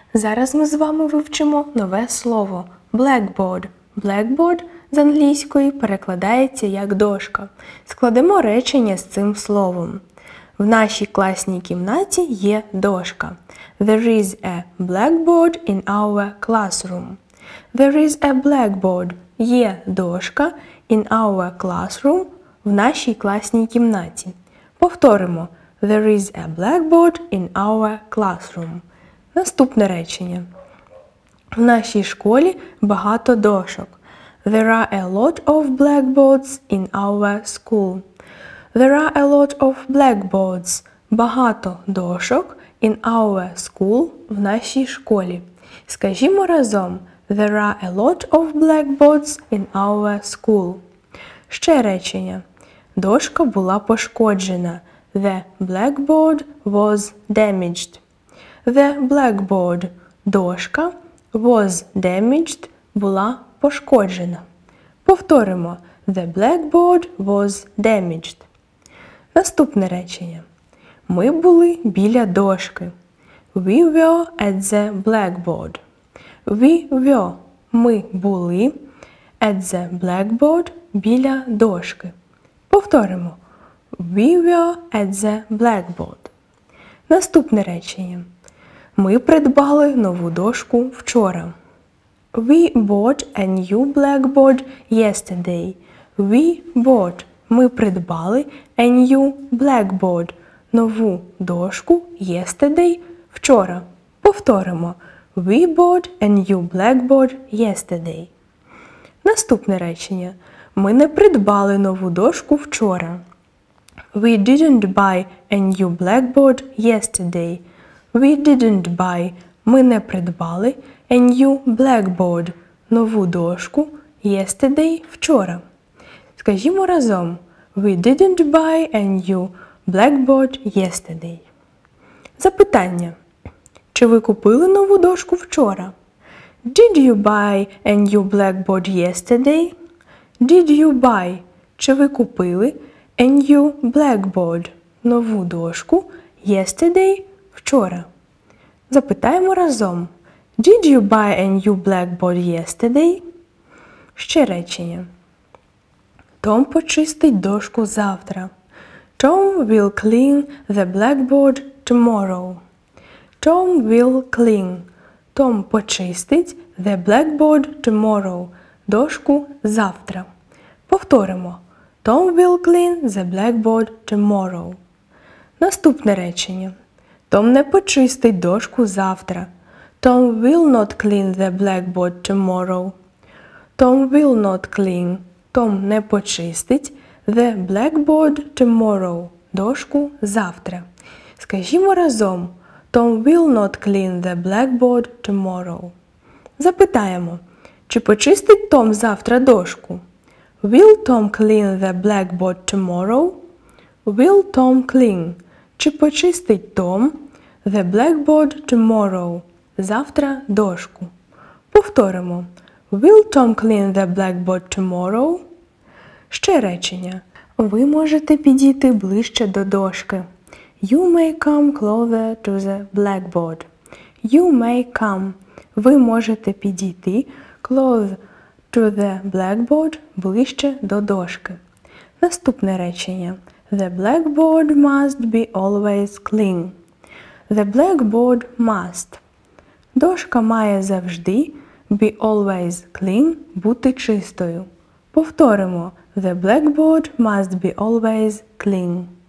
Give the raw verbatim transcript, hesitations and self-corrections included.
Зараз ми з вами вивчимо нове слово blackboard. Blackboard з англійської перекладається як дошка. Складемо речення з цим словом. В нашій класній кімнаті є дошка. There is a blackboard in our classroom. There is a blackboard. Є дошка in our classroom в нашій класній кімнаті. Повторимо. There is a blackboard in our classroom. Наступне речення. В нашій школі багато дошок. There are a lot of blackboards in our school. There are a lot of blackboards. Багато дошок in our school в нашій школі. Скажімо разом. There are a lot of blackboards in our school. Ще речення. Дошка була пошкоджена. The blackboard was damaged. The blackboard – дошка, was damaged – була пошкоджена. Повторимо. The blackboard was damaged. Наступне речення. Ми були біля дошки. We were at the blackboard. We were – ми були at the blackboard – біля дошки. Повторимо. We were at the blackboard. Наступне речення. Ми придбали нову дошку вчора. We bought a new blackboard yesterday. We bought – ми придбали a new blackboard – нову дошку yesterday – вчора. Повторимо. We bought a new blackboard yesterday. Наступне речення. Ми не придбали нову дошку вчора. We didn't buy a new blackboard yesterday. We didn't buy – ми не придбали a new blackboard – нову дошку yesterday – вчора. Скажімо разом. We didn't buy a new blackboard yesterday. Запитання. Чи ви купили нову дошку вчора? Did you buy a new blackboard yesterday? Did you buy – чи ви купили a new blackboard – нову дошку yesterday – вчора. Запитаємо разом. Did you buy a new blackboard yesterday? Ще речення. Том почистить дошку завтра. Tom will clean the blackboard tomorrow. Tom will clean. Том почистить the blackboard tomorrow. Дошку завтра. Повторимо. Tom will clean the blackboard tomorrow. Наступне речення. Том не почистить дошку завтра. Tom will not clean the blackboard tomorrow. Tom will not clean. Том не почистить the blackboard tomorrow. Дошку завтра. Скажімо разом. Tom will not clean the blackboard tomorrow. Запитаємо. Чи почистить Том завтра дошку? Will Tom clean the blackboard tomorrow? Will Tom clean? Чи почистить Том the blackboard tomorrow? Завтра дошку. Повторимо. Will Tom clean the blackboard tomorrow? Ще речення. Ви можете підійти ближче до дошки. You may come closer to the blackboard. You may come. Ви можете підійти close to the blackboard ближче до дошки. Наступне речення. The blackboard must be always clean. The blackboard must. Дошка має завжди be always clean – бути чистою. Повторимо. The blackboard must be always clean.